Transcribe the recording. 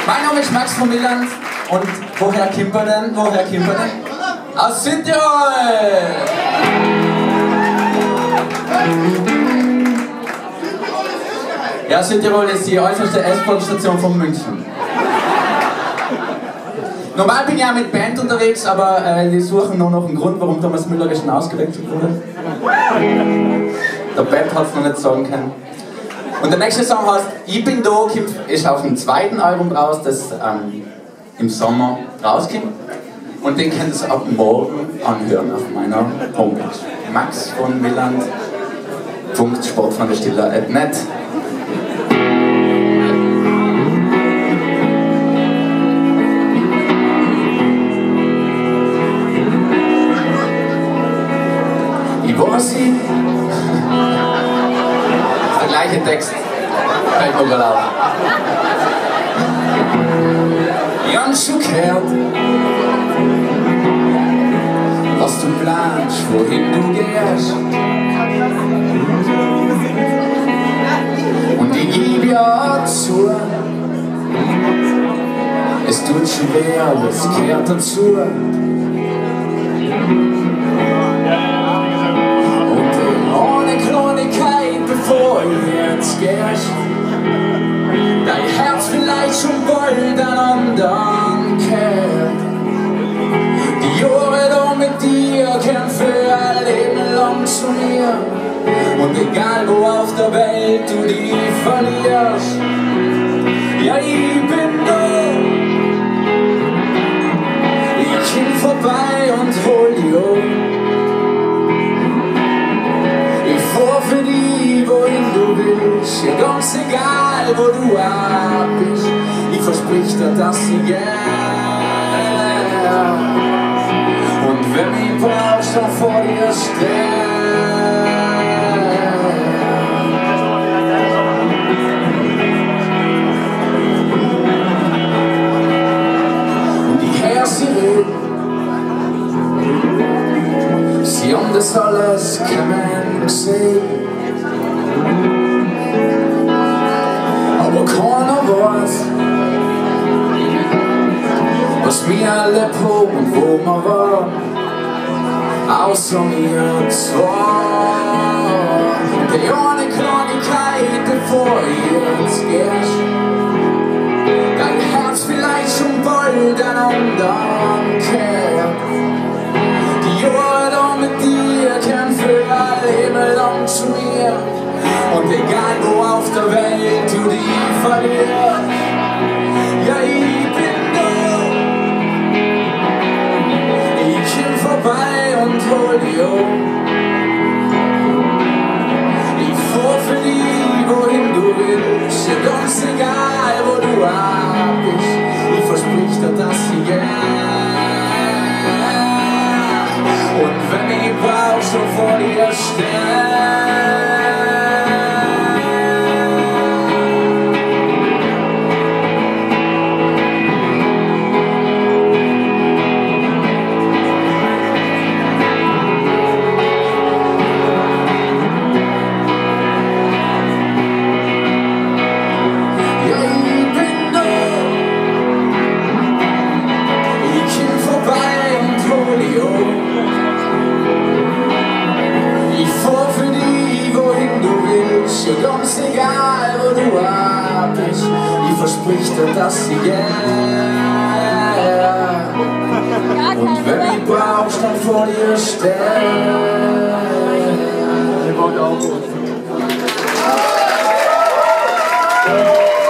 Mein Name ist Max von Milland und woher kommt er denn? Aus Südtirol! Ja, Südtirol ist die äußerste S-Bahn-Station von München. Normal bin ich auch mit Band unterwegs, aber die suchen nur noch einen Grund, warum Thomas Müller gestern ausgewechselt wurde. Der Band hat es noch nicht sagen können. Und der nächste Song heißt Ich bin da, ist auf dem zweiten Album raus, das im Sommer rauskommt. Und den könnt ihr ab morgen anhören auf meiner Homepage. Max von Milland, .sportfreundestiller.net. Ich weiß nicht. Der gleiche Text. Fällt mir gerade auf. Ich hab schon gehört, was du planst, wohin du gehst. Und ich gebe ja zu, es tut schwer, aber es gehört dazu. Bevor ich jetzt gehst, dein Herz vielleicht schon bald an anderen kehrt. Die Jahre da mit dir kehren für ein Leben lang zu mir. Und egal wo auf der Welt du die verlierst, ja ich bin da. Ich komm vorbei und hol dich um. Ich fahr für dich, wohin du willst, ja ganz egal, wo du auch bist. Ich versprich dir, dass ich gern. Und wenn mich brauchst, dann vor dir steh. Und ich hör sie reden, sie haben das alles kommen gesehen. Aber keiner weiß, was wir alle proben, wo man war, außer mir zwei. Die eine Kleinigkeit, bevor ich jetzt gehst, dein Herz vielleicht schon bald an anderen kehrt. Die Jahre da mit dir kehren für ein Leben lang zu mir. Und egal wo auf der Welt du die verlierst, ja ich bin da. Ich komm vorbei und hol dich um. Ich fahr für dich, wohin du willst, ja ganz egal wo du auch bist. Ich versprich dir, dass ich gern. Und wenn ich brauchst, so vor dir steh. Ja, ganz egal, wo du auch bist, ich versprich dir, dass ich gern. Und wenn ich brauchst, dann vor dir steh.